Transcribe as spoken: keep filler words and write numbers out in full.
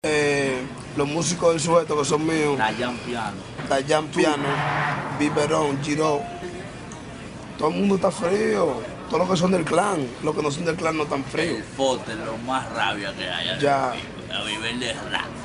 Eh, los músicos del sujeto que son míos, Dayan Piano. Dayan Piano, Biberón, Giro, todo el mundo está frío. Todos los que son del clan, los que no son del clan no están fríos. El Fote, lo más rabia que hay. Ya. A nivel de rap.